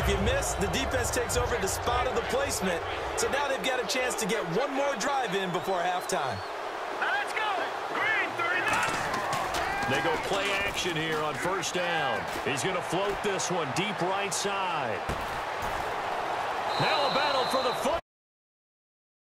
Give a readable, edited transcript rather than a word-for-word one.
If you miss, the defense takes over the spot of the placement. So now they've got a chance to get one more drive in before halftime. Let's go. Green, 39. They go play action here on first down. He's going to float this one deep right side. Now a battle for the foot.